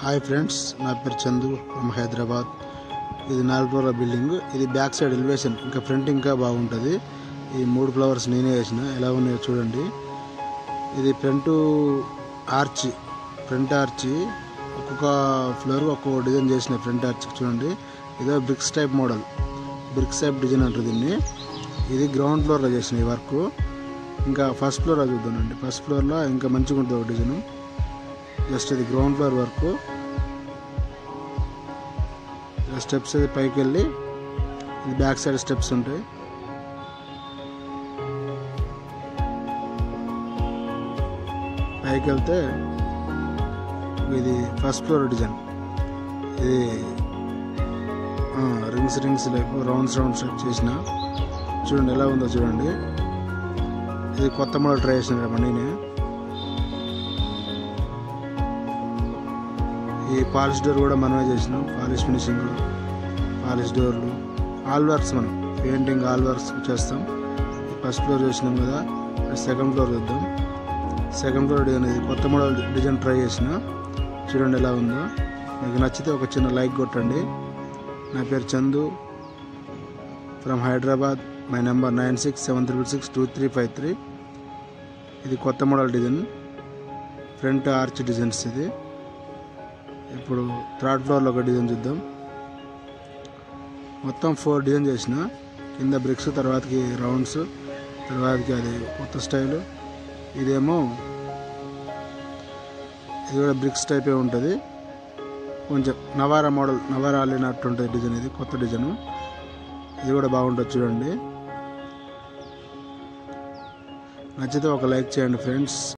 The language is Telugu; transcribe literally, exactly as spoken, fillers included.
హాయ్ ఫ్రెండ్స్, నా పేరు చందు ఫ్రమ్ హైదరాబాద్. ఇది నాలుగు ఫ్లోర్ల బిల్డింగ్. ఇది బ్యాక్ సైడ్ ఎలివేషన్, ఇంకా ఫ్రంట్ ఇంకా బాగుంటుంది. ఈ మూడు ఫ్లవర్స్ నేనే వేసిన, ఎలా ఉన్నాయో చూడండి. ఇది ఫ్రంట్ ఆర్చ్, ఫ్రంట్ ఆర్చ్ ఒక్కొక్క ఫ్లోర్ ఒక్కొక్క డిజైన్ చేసిన. ఫ్రంట్ ఆర్చ్ చూడండి, ఇదో bricks type model, bricks type design అంటారు దీన్ని. ఇది గ్రౌండ్ ఫ్లోర్లో చేసిన ఈ వర్క్. ఇంకా ఫస్ట్ ఫ్లోర్లో చూద్దామండి. ఫస్ట్ ఫ్లోర్లో ఇంకా మంచిగా ఉంటుంది ఒక డిజైన్. జస్ట్ ఇది గ్రౌండ్ ఫ్లోర్ వర్క్. స్టెప్స్ అది పైకి వెళ్ళి ఇది బ్యాక్ సైడ్ స్టెప్స్ ఉంటాయి. పైకి వెళ్తే ఇది ఫస్ట్ ఫ్లోర్ డిజైన్. ఇది rings rings like rounds rounds చేసిన. చూడండి ఎలా ఉందో చూడండి. ఇది కొత్త మోడల్ ట్రై చేసిన నేనే. ఈ పాలిష్ డోర్ కూడా మనమే చేసినాం. పాలిష్ ఫినిషింగ్, పాలిష్ డోర్లు, ఆల్ వర్క్స్, మనం పెయింటింగ్ ఆల్ వర్క్స్ చేస్తాం. ఫస్ట్ ఫ్లోర్ చూసినాం కదా, సెకండ్ ఫ్లోర్ చూద్దాం. సెకండ్ ఫ్లోర్ డిజైన్ ఇది కొత్త మోడల్ డిజైన్ ట్రై చేసిన. చూడండి ఎలా ఉందో. మీకు నచ్చితే ఒక చిన్న లైక్ కొట్టండి. నా పేరు Chandu from Hyderabad. My number nine six seven triple six two three five three. ఇది కొత్త model design, front arch designs. ఇది ఇప్పుడు థర్డ్ ఫ్లోర్లో ఒక డిజైన్ చూద్దాం. మొత్తం ఫోర్ డిజైన్ చేసిన. కింద బ్రిక్స్, తర్వాతకి రౌండ్స్, తర్వాతకి అది కొత్త స్టైలు. ఇదేమో ఇది కూడా బ్రిక్స్ టైపే ఉంటుంది. కొంచెం నవారా మోడల్, నవారా అల్లినట్టు ఉంటుంది డిజైన్. ఇది కొత్త డిజైన్. ఇది కూడా బాగుంటుంది చూడండి. నచ్చితే ఒక లైక్ చేయండి ఫ్రెండ్స్.